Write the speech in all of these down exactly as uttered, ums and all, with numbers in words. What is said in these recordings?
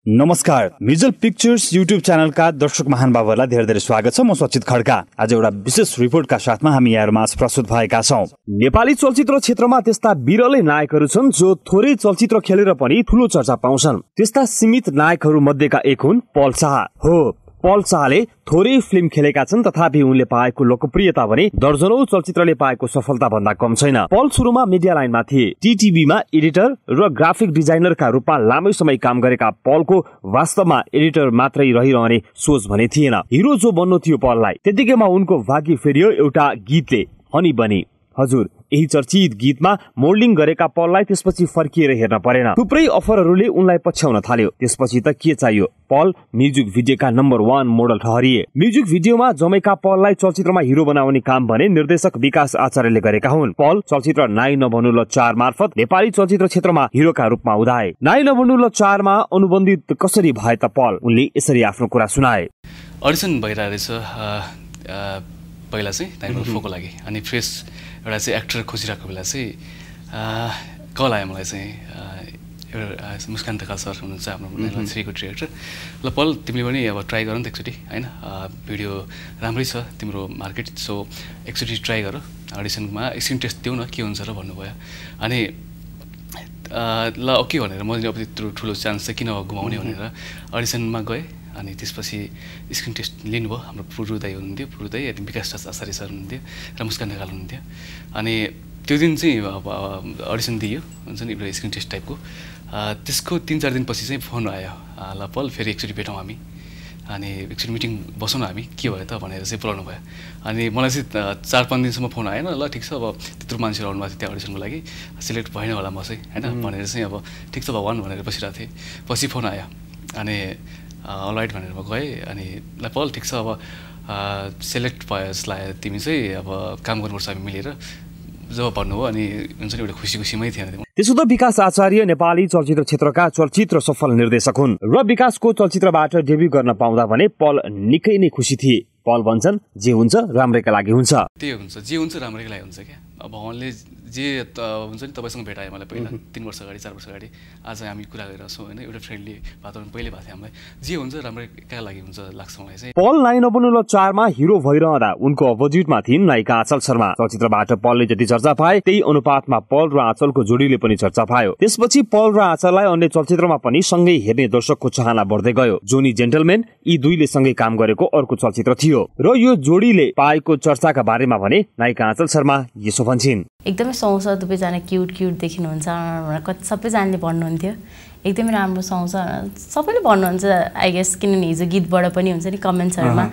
नमस्कार, missile pictures YouTube च्यानलका दर्शक महानुभावहरूलाई धेरै धेरै स्वागत छ। म सचित खड्का। आज एउटा विशेष रिपोर्टका साथमा हामी यहाँहरूमा प्रस्तुत भएका छौं। नेपाली चलचित्र क्षेत्रमा त्यस्ता बिरलै नायकहरू छन् जो थोरै चलचित्र खेलेर पनि ठूलो चर्चा पाउँछन्। त्यस्ता सीमित नायकहरू मध्येका एक हुन् पल शाह। हो, पल शाहले थोरै फिल्म खेलेका छन्, तथापि उनले पाएको लोकप्रियता भने दर्जनौं चलचित्रले पाएको सफलता भन्दा कम छैन। पल सुरुमा मिडिया लाइनमा थिए। टिटिभीमा एडिटर र ग्राफिक डिजाइनरका रूपमा लामो समय काम गरेका पलको वास्तवमा एडिटर मात्रै रहिरहने सोच भने थिएन। हिरो जो बन्नु थियो पललाई, त्यतिकैमा उनको भाग्य फेरियो एउटा गीतले, हनी बनी। हजुर, यही चर्चित गीतमा मोडलिङ गरेका पललाई त्यसपछि फर्किएर हेर्न परेन। थुप्रै अफरहरूले उनलाई पछ्याउन थाल्यो। त्यसपछि त के चाहियो, पल म्युजिक भिडियोका नम्बर वान मोडल ठहरिए। म्युजिक भिडियोमा जमेका पललाई चलचित्रमा हिरो बनाउने काम भने निर्देशक विकास आचार्यले गरेका हुन्। पल चलचित्र नाइ नभन्नु ल चार मार्फत नेपाली चलचित्र क्षेत्रमा हिरोका रूपमा उदाए। नाइ नभन्नु ल चारमा अनुबन्धित कसरी भए त पल, उनले यसरी आफ्नो कुरा सुनाए। अडिसन भइरहेछ पहिला चाहिँ नाइ नभन्नु फोको लागि, अनि फ्रेस एउटा चाहिँ एक्टर खोजिरहेको बेला चाहिँ कल आयो मलाई चाहिँ एउटा मुस्कान ढकाल सर हुनुहुन्छ हाम्रो थ्रीको डिरेक्टर। ल पल, तिमीले पनि अब ट्राई गर नि त एकचोटि, होइन भिडियो राम्रै छ तिम्रो मार्केट, सो एकचोटि ट्राई गर, अडिसनमा स्क्रिन टेस्ट देऊ न के हुन्छ र भन्नुभयो। अनि ल ओके भनेर म अब त्यत्रो ठुलो चान्स चाहिँ किन गुमाउने भनेर अडिसनमा गएँ। अनि त्यसपछि स्क्रिन टेस्ट लिनुभयो हाम्रो पुरु दाई हुनुहुन्थ्यो, पुरु दाई विकास आचार्य सर हुनुहुन्थ्यो र मुस्कान ढकाल हुनुहुन्थ्यो। अनि त्यो दिन चाहिँ अब अडिसन दियो हुन्छ नि एउटा स्क्रिन टेस्ट टाइपको। त्यसको तिन चार दिनपछि चाहिँ फोन आयो, ल पल फेरि एकचोटि भेटौँ हामी, अनि एकचोटि मिटिङ बसौँ न हामी, के भयो त भनेर चाहिँ बोलाउनु भयो। अनि मलाई चाहिँ चार पाँच दिनसम्म फोन आएन। ल ठिक छ, अब त्यत्रो मान्छेहरू आउनुभएको थियो त्यहाँ अडिसनको लागि, सिलेक्ट भएन होला म चाहिँ, होइन भनेर चाहिँ अब ठिक छ भगवान् भनेर बसिरहेको थिएँ। पछि फोन आयो, अनि अलराइट भनेर म गएँ। अनि ल पल ठिक छ, अब सेलेक्ट भयो जसलाई तिमी चाहिँ अब काम गर्नुपर्छ हामी मिलेर जब भन्नुभयो। अनि हुन्छ नि एउटा खुसी खुसीमै थिएन। त्यसो त विकास आचार्य नेपाली चलचित्र क्षेत्रका चलचित्र सफल निर्देशक हुन् र विकासको चलचित्रबाट डेब्यू गर्न पाउँदा भने पल निकै नै खुसी थिए। पल भन्छन् जे हुन्छ राम्रैका लागि हुन्छ। त्यही हुन्छ, जे हुन्छ राम्रैका लागि हुन्छ क्या। अब भगवान्ले जे हुन्छ नि तपाईँसँग भेटायो मलाई पहिला तिन वर्ष अगाडि चार वर्ष अगाडि, आज हामी कुरा गरिरहेको छौँ होइन, एउटा फ्रेन्डली वातावरण पहिले भएको थियो हामीलाई। जे हुन्छ राम्रैका लागि हुन्छ लाग्छ मलाई चाहिँ। पल नाइ नभन्नु ल चारमा हिरो भइरहँदा उनको अपोजिटमा थिइन् नायिका आँचल शर्मा। चलचित्रबाट पलले जति चर्चा पाए त्यही अनुपातमा पल र आँचलको जोडीले पनि चर्चा पायो। त्यसपछि पल र आँचललाई अन्य चलचित्रमा पनि सँगै हेर्ने दर्शकको चाहना बढ्दै गयो। जोनी जेन्टलमेन यी दुईले सँगै काम गरेको अर्को चलचित्र थियो र यो जोडीले पाएको चर्चाका बारेमा भने नायिका आँचल शर्मा यसो भन्छिन्। एकदमै सुहाउँछ, दुवैजना क्युट क्युट देखिनुहुन्छ, कति सबैजनाले भन्नुहुन्थ्यो एकदमै राम्रो सुहाउँछ, सबैले भन्नुहुन्छ आई गेस, किनभने हिजो गीतबाट पनि हुन्छ नि कमेन्ट्सहरूमा।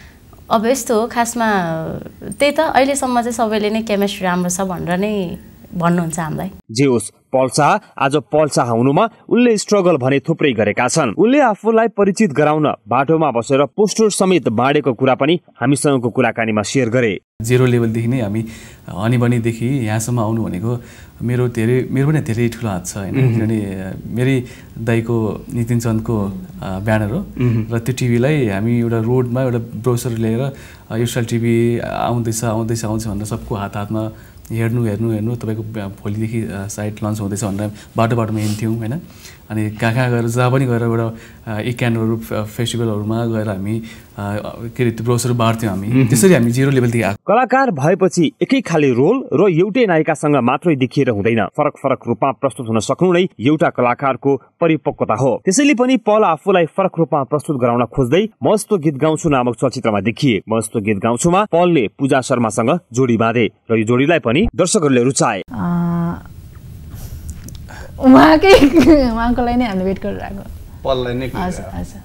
अब यस्तो हो खासमा, त्यही त अहिलेसम्म चाहिँ सबैले नै केमिस्ट्री राम्रो छ भनेर नै भन्नुहुन्छ हामीलाई। जे होस्, पल शाह आज पल शाह हुनुमा उनले स्ट्रगल भने थुप्रै गरेका छन्। उनले आफूलाई परिचित गराउन बाटोमा बसेर पोस्टर समेत बाँडेको कुरा पनि हामीसँगको कुराकानीमा सेयर गरे। जेरो लेभलदेखि नै हामी हनी बनीदेखि यहाँसम्म आउनु भनेको मेरो धेरै मेरो पनि धेरै ठुलो हात छ होइन, किनभने मेरै दाइको नितिन चन्दको ब्यानर हो र त्यो टिभीलाई हामी एउटा रोडमा एउटा ब्रोसर लिएर यो स्टाइल टिभी आउँदैछ आउँदैछ आउँछ भनेर सबको हात हातमा हेर्नु हेर्नु हेर्नु तपाईँको भोलिदेखि साइट लन्च हुँदैछ भनेर बाटो बाटोमा हिँड्थ्यौँ होइन। अनि कहाँ कहाँ गएर जहाँ पनि गएर एउटा इक्यानहरू फेस्टिभलहरूमा गएर हामी के अरे त्यो ब्रोसर बाँड्थ्यौँ हामी। त्यसरी हामी जिरो लेभलदेखि आएको। कलाकार भएपछि एकै खाले रोल र एउटै नायिकासँग मात्रै देखिएर हुँदैन, फरक फरक रूपमा प्रस्तुत हुन सक्नु नै एउटा कलाकारको परिपक्वता हो। त्यसैले पनि पल आफूलाई फरक रूपमा प्रस्तुत गराउन खोज्दै मस्तो गीत गाउँछु नामक चलचित्रमा देखिए। मस्तो गीत गाउँछुमा पलले पूजा शर्मासँग जोडी बाँधे र यो जोडीलाई पनि दर्शकहरूले रुचाए। उहाँकै उहाँको लागि नै हामीले वेट गरिरहेको। पललाई नै हजुर हजुर,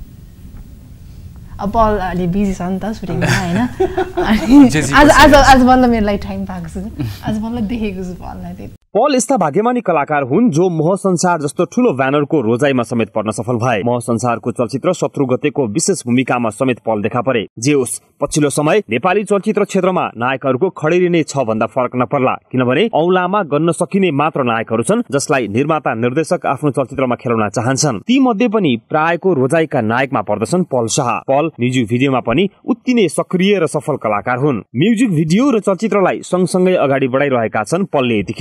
अब पल अलि बिजी छ नि त सुटिङमा होइन। आज आज आज बल्ल मेरो लागि टाइम पाएको छु, आज बल्ल देखेको छु पललाई। पल यस्ता भाग्यमानी कलाकार हुन् जो मोह संसार जस्तो ठूलो ब्यानरको रोजाइमा समेत पर्न सफल भए। मोह संसारको चलचित्र शत्रु गतेको विशेष भूमिकामा समेत पल देखा परे। जे होस्, पछिल्लो समय नेपाली चलचित्र क्षेत्रमा नायकहरूको खडेरी नै छ भन्दा फरक नपर्ला, किनभने औंलामा गन्न सकिने मात्र नायकहरू छन् जसलाई निर्माता निर्देशक आफ्नो चलचित्रमा खेलाउन चाहन्छन्। ती मध्ये पनि प्रायको रोजाइका नायकमा पर्दछन् पल शाह। पल म्युजिक भिडियोमा पनि उत्ति नै सक्रिय र सफल कलाकार हुन्। म्युजिक भिडियो र चलचित्रलाई सँगसँगै अगाडि बढाइरहेका छन् पलले यतिखेर, जसलाई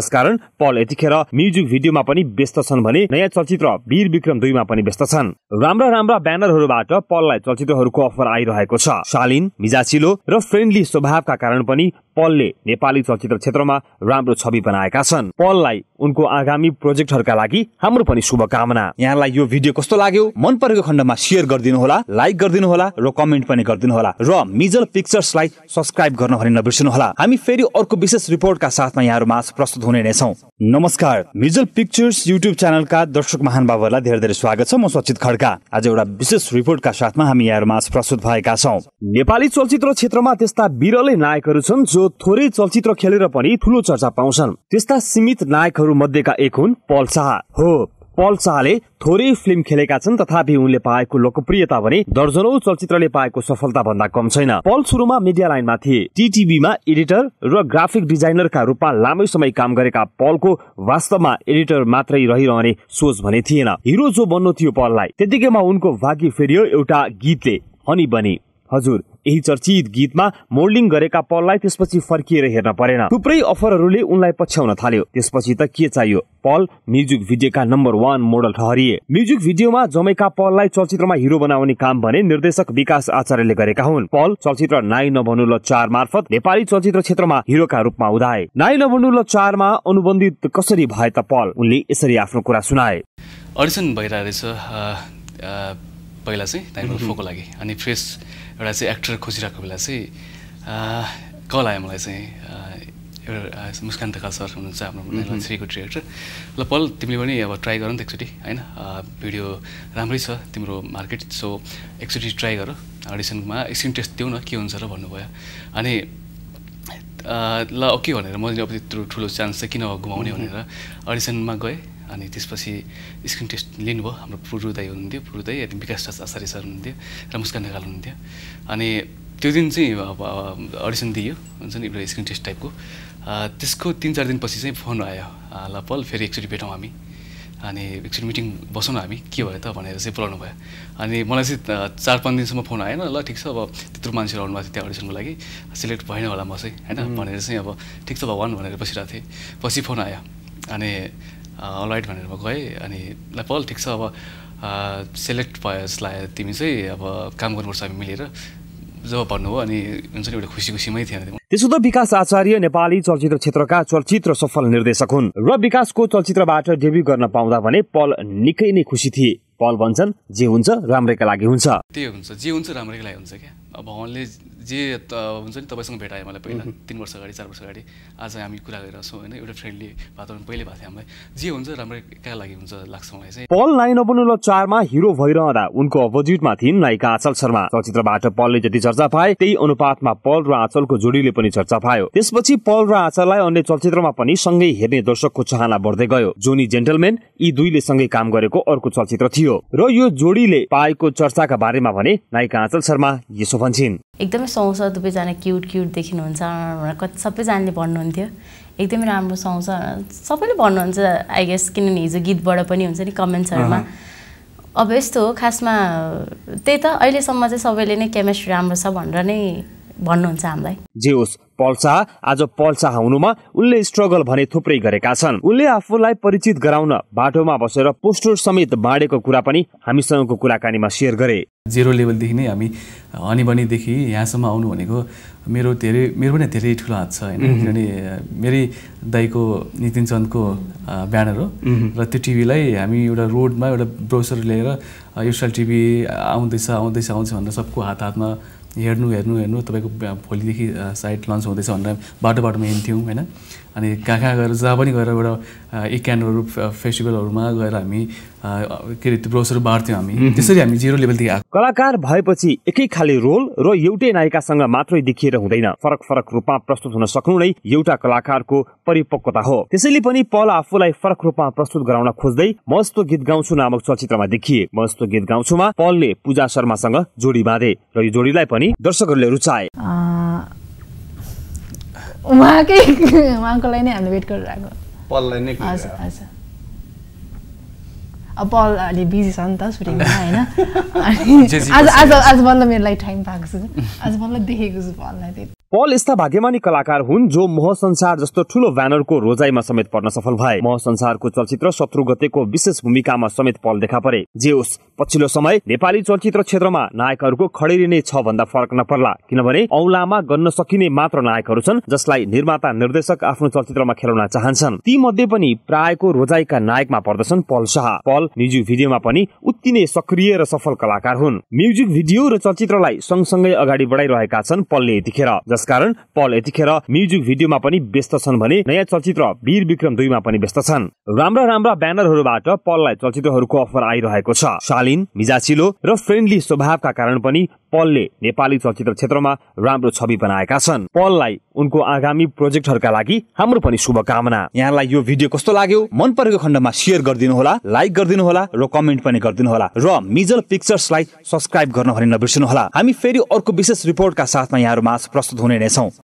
त्यसकारण पल यतिखेर म्युजिक भिडियोमा पनि व्यस्त छन् भने नयाँ चलचित्र वीर विक्रम दुईमा पनि व्यस्त छन्। राम्रा राम्रा ब्यानरहरूबाट पललाई चलचित्रहरूको अफर आइरहेको छ। शालीन, मिजाचिलो र फ्रेन्डली स्वभावका कारण पनि पलले नेपाली चलचित्र क्षेत्रमा राम्रो छवि बनाएका छन्। पललाई उनको आगामी प्रोजेक्टहरूका लागि हाम्रो पनि शुभकामना। यहाँलाई यो भिडियो कस्तो लाग्यो? मन परेको खण्डमा शेयर गरिदिनु होला, लाइक गरिदिनु होला र कमेन्ट पनि गरिदिनु होला र मिजल पिक्चर्सलाई सब्स्क्राइब गर्न भने नबिर्सनु होला। हामी फेरि अर्को विशेष रिपोर्टका साथमा यहाँहरुमा प्रस्तुत हुने नै छौं। नमस्कार, मिजल पिक्चर्स युट्युब च्यानलका दर्शक महानुभावहरूलाई धेरै धेरै स्वागत छ। म सचित खड्का। आज एउटा विशेष रिपोर्टका साथमा हामी यहाँहरुमा प्रस्तुत भएका छौं। नेपाली चलचित्र क्षेत्रमा त्यस्ता बिरलै नायकहरू छन् जो थोरै चलचित्र खेलेर पनि ठूलो चर्चा पाउँछन्। त्यस्ता सीमित नायकहरू मध्येका एक हुन् पल शाह। हो, पल शाहले थोरै फिल्म खेलेका छन्, तथापि उनले पाएको लोकप्रियता भने दर्जनौं चलचित्रले पाएको सफलता भन्दा कम छैन। पल सुरुमा मिडिया लाइनमा थिए। टिटिभीमा एडिटर र ग्राफिक डिजाइनरका रूपमा लामै समय काम गरेका पलको वास्तवमा एडिटर मात्रै रहिरहने सोच भने थिएन। हिरो जो बन्नु थियो पललाई, त्यतिकैमा उनको भाग्य फेरियो एउटा गीतले, हनी बनी। हजुर, यही चर्चित गीतमा मोल्डिङ गरेका पललाई त्यसपछि फर्किएर हेर्न परेन। थुप्रै अफरहरूले उनलाई पछ्याउन थाल्यो। त्यसपछि त के चाहियो, पल म्युजिक भिडियोका नम्बर वान मोडल ठहरिए। म्युजिक भिडियोमा जमेका पललाई चलचित्रमा हिरो बनाउने काम भने निर्देशक विकास आचार्यले गरेका हुन्। पल चलचित्र नाइ नभनु ल चार मार्फत नेपाली चलचित्र क्षेत्रमा हिरोका रूपमा उदाए। नाइ नभनु ल चारमा अनुबन्धित कसरी भए त पल? उनले यसरी आफ्नो कुरा सुनाए। अडिसन भइरहेछ पहिला चाहिँ नाइनमा फोको लागि, अनि फ्रेस एउटा चाहिँ एक्टर खोजिरहेको बेला चाहिँ कल आयो मलाई चाहिँ एउटा मुस्कान ढकाल सर हुनुहुन्छ हाम्रो थ्रीको डिरेक्टर। ल पल, तिमीले पनि अब ट्राई गर नि त एकचोटि, होइन भिडियो राम्रै छ तिम्रो मार्केट, सो एकचोटि ट्राई गर, अडिसनमा एकछिन टेस्ट देऊ न के हुन्छ र भन्नुभयो। अनि ल ओके भनेर मैले अब त्यत्रो ठुलो चान्स चाहिँ किन गुमाउने भनेर अडिसनमा गएँ। अनि त्यसपछि स्क्रिन टेस्ट लिनुभयो हाम्रो पुरु दाई हुनुहुन्थ्यो, पुरु दाई विकास आचार्य सर हुनुहुन्थ्यो र मुस्कान ढकाल हुनुहुन्थ्यो। अनि त्यो दिन चाहिँ अब अडिसन दियो हुन्छ नि एउटा स्क्रिन टेस्ट टाइपको। त्यसको तिन चार दिनपछि चाहिँ फोन आयो, ल पल फेरि एकचोटि भेटौँ हामी, अनि एकचोटि मिटिङ बसौँ न हामी, के भयो त भनेर चाहिँ बोलाउनु भयो। अनि मलाई चाहिँ चार पाँच दिनसम्म फोन आएन। ल ठिक छ, अब त्यत्रो मान्छेहरू आउनु भएको थियो त्यहाँ अडिसनको लागि, सिलेक्ट भएन होला म चाहिँ, होइन भनेर चाहिँ अब ठिक छ भगवान् भनेर बसिरहेको थिएँ। पछि फोन आयो, अनि अलराइट भनेर म गएँ। अनि ल पल ठिक छ, अब सेलेक्ट भयो जसलाई तिमी चाहिँ अब काम गर्नुपर्छ हामी मिलेर जब भन्नुभयो। अनि हुन्छ नि एउटा खुसी खुसीमै थिएन। त्यसो त विकास आचार्य नेपाली चलचित्र क्षेत्रका चलचित्र सफल निर्देशक हुन् र विकासको चलचित्रबाट डेब्यू गर्न पाउँदा भने पल निकै नै खुसी थिए। पल भन्छन् जे हुन्छ राम्रैका लागि हुन्छ। त्यही हुन्छ, जे हुन्छ राम्रैका लागि हुन्छ क्या। अब भगवान्ले जे हुन्छ नि, तपाईँसँग भेटायो मलाई पहिला तिन वर्ष अगाडि चार वर्ष अगाडि, आज हामी कुरा गरिरहेको छौँ होइन, एउटा फ्रेन्डली वातावरण पहिले भएको थियो हामीलाई। जे हुन्छ राम्रैका लागि हुन्छ लाग्छ मलाई चाहिँ। पल नाइ नभनु ल चारमा हिरो भइरहँदा उनको अपोजिटमा थिइन् नायिका आँचल शर्मा। चलचित्रबाट पलले जति चर्चा पाए त्यही अनुपातमा पल र आँचलको जोडीले पनि चर्चा पायो। त्यसपछि पल र आँचललाई अन्य चलचित्रमा पनि सँगै हेर्ने दर्शकको चाहना बढ्दै गयो। जोनी जेन्टलमेन यी दुईले सँगै काम गरेको अर्को चलचित्र थियो र यो जोडीले पाएको चर्चाका बारेमा भने नायिका आँचल शर्मा यसो भन्छन्। एकदमै सुहाउँछ, दुवैजना क्युट क्युट देखिनुहुन्छ, कति सबैजनाले भन्नुहुन्थ्यो एकदमै राम्रो सुहाउँछ, सबैले भन्नुहुन्छ आई गेस, किनभने हिजो गीतबाट पनि हुन्छ नि कमेन्ट्सहरूमा। अब यस्तो हो खासमा, त्यही त अहिलेसम्म चाहिँ सबैले नै केमिस्ट्री राम्रो छ भनेर नै भन्नुहुन्छ हामीलाई। जे होस्, पल शाह आज पल शाह हुनुमा उनले स्ट्रगल भने थुप्रै गरेका छन्। उनले आफूलाई परिचित गराउन बाटोमा बसेर पोस्टर समेत बाँडेको कुरा पनि हामीसँगको कुराकानीमा शेयर गरे। जेरो लेभलदेखि नै हामी हनी बनीदेखि यहाँसम्म आउनु भनेको मेरो धेरै मेरो पनि धेरै ठुलो हात छ, होइन किनभने मेरै दाइको नितिन चन्दको ब्यानर हो र त्यो टिभीलाई हामी एउटा रोडमा एउटा ब्रोसर लिएर यो साल टिभी आउँदैछ आउँदैछ आउँछ भनेर सबको हात हातमा हेर्नु हेर्नु हेर्नु तपाईँको भोलिदेखि साइट लन्च हुँदैछ भनेर बाटो बाटोमा हिँड्थ्यौँ होइन। अनि कहाँ कहाँ गएर जहाँ पनि गएर एउटा इक्यानहरू फेस्टिभलहरूमा गएर हामी के अरे त्यो ब्रोसर बाँड्थ्यौँ हामी। त्यसरी हामी जिरो लेभलदेखि आएको। कलाकार भएपछि एकै खाले रोल र एउटै नायिकासँग मात्रै देखिएर हुँदैन, फरक फरक रूपमा प्रस्तुत हुन सक्नु नै एउटा कलाकारको परिपक्वता हो। त्यसैले पनि पल आफूलाई फरक रूपमा प्रस्तुत गराउन खोज्दै म यस्तो गीत गाउँछु नामक चलचित्रमा देखिए। म यस्तो गीत गाउँछुमा पलले पूजा शर्मासँग जोडी बाँधे र यो जोडीलाई पनि दर्शकहरूले रुचाए। उहाँकै उहाँको लागि नै हामीले वेट गरिरहेको। पललाई नै हजुर हजुर, अब पल अलि बिजी छ नि त सुटिङमा होइन। अनि आज आज आज बल्ल मेरो लागि टाइम पाएको छु, आज बल्ल देखेको छु पललाई। पल यस्ता भाग्यमानी कलाकार हुन् जो मोह संसार जस्तो ठूलो ब्यानरको रोजाइमा समेत पर्न सफल भए। मोह संसारको चलचित्र शत्रु गतेको विशेष भूमिकामा समेत पल देखा परे। जे होस्, पछिल्लो समय नेपाली चलचित्र क्षेत्रमा नायकहरूको खडेरी नै छ भन्दा फरक नपर्ला, किनभने औलामा गन्न सकिने मात्र नायकहरू छन् जसलाई निर्माता निर्देशक आफ्नो चलचित्रमा खेलाउन चाहन्छन्। ती मध्ये पनि प्रायको रोजाइका नायकमा पर्दछन् पल शाह। पल म्युजिक भिडियोमा पनि उत्ति नै सक्रिय र सफल कलाकार हुन्। म्युजिक भिडियो र चलचित्रलाई सँगसँगै अगाडि बढाइरहेका छन् पलले यतिखेर, जसकारण पल यतिखेर म्युजिक भिडियोमा पनि व्यस्त छन् भने नयाँ चलचित्र वीर विक्रम दुईमा पनि व्यस्त छन्। राम्रा राम्रा ब्यानरहरूबाट पललाई चलचित्रहरूको अफर आइरहेको छ। शालिन, मिजाचिलो र फ्रेन्डली स्वभावका कारण पनि पलले नेपाली चलचित्र क्षेत्रमा राम्रो छवि बनाएका छन्। पललाई उनको आगामी प्रोजेक्टहरूका लागि हाम्रो पनि शुभकामना। यहाँलाई यो भिडियो कस्तो लाग्यो? मन परेको खण्डमा शेयर गरिदिनु होला, लाइक गरिदिनु होला र कमेन्ट पनि गरिदिनु होला र मिजल पिक्चर्सलाई सब्स्क्राइब गर्न भने नबिर्सनु होला। हामी फेरि अर्को विशेष रिपोर्टका साथमा यहाँहरुमा प्रस्तुत हुने नै छौं।